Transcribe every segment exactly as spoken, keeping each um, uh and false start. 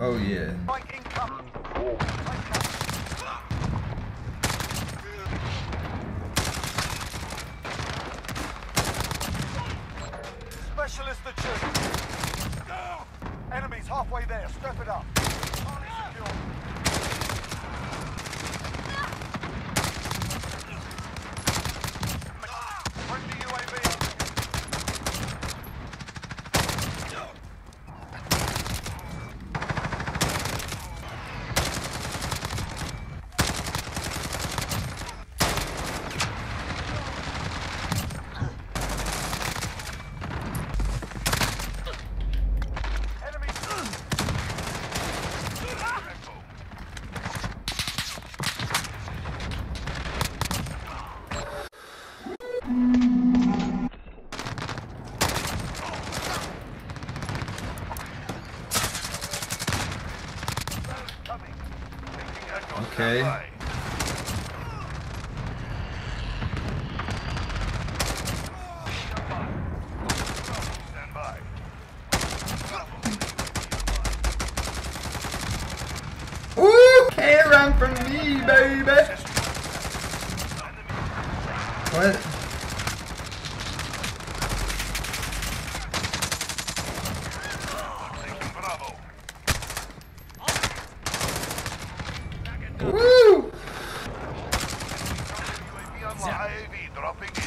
Oh yeah. Specialist achieved. Enemies halfway there. Step it up. Target secure. Friendly U A V. Okay. Ooh, can't run from me, baby. What? Woo! Dropping in.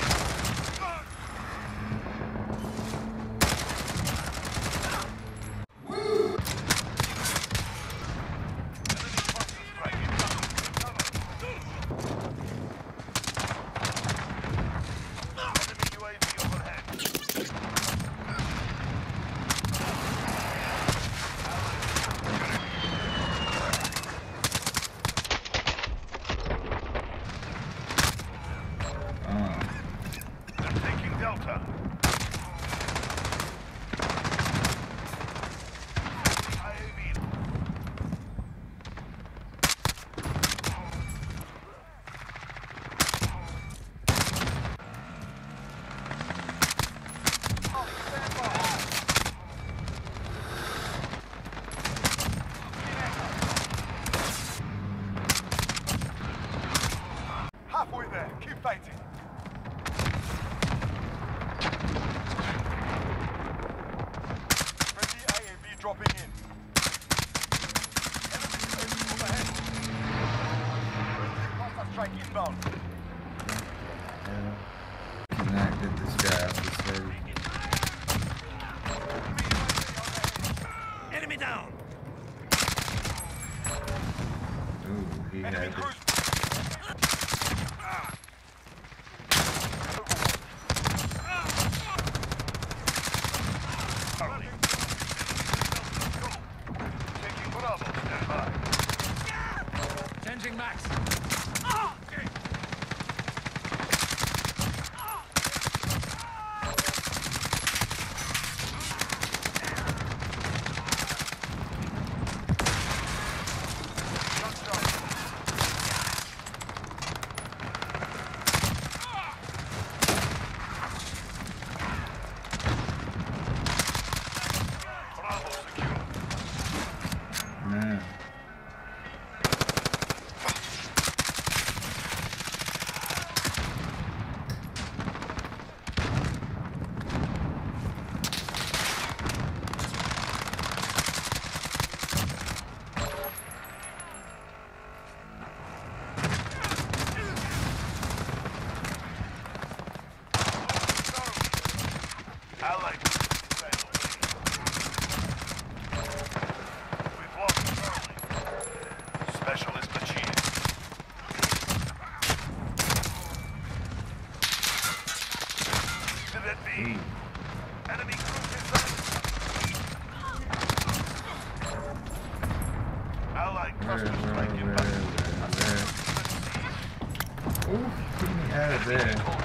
Halfway there. Keep fighting. Friendly A A V dropping in. Enemy U A V overhead. Friendly cluster strike inbound. Yeah. Can I get this guy off the stage? Enemy down. Ooh, he Enemy had it. cruise. Changing max. Okay. Man. Specialist achieved. Did it be? Enemy cruise in sight. Allied Where, cluster where, strike where, inbound. where, where? Ooh, get me out of there.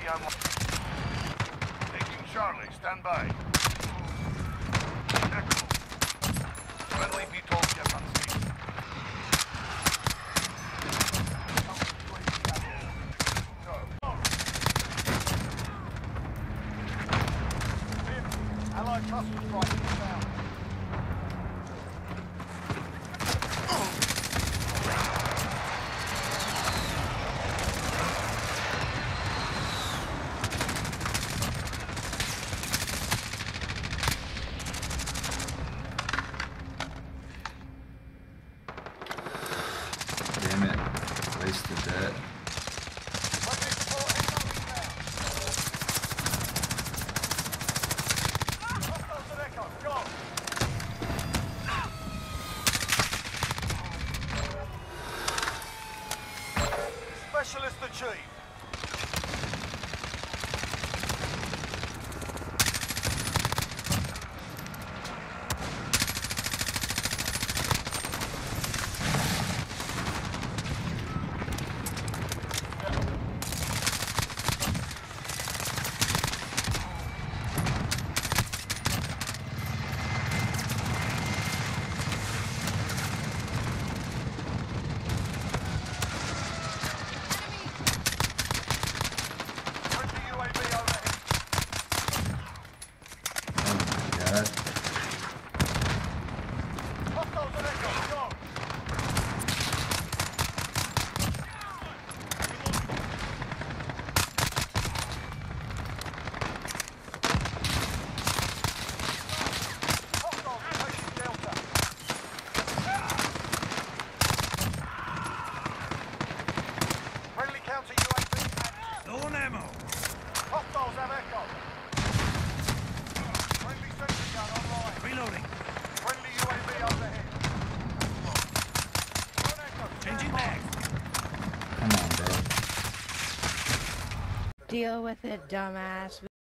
online. Taking Charlie, stand by. Echo. Friendly V TOL get on station. Allied cluster strike inbound. Damn it. Wasted that. Specialist achieved. Stolen ammo. Hostiles have echo. Friendly sentry gun online. Reloading. Friendly U A V overhead. Changing mags. Come on, bro. Deal with it, dumbass.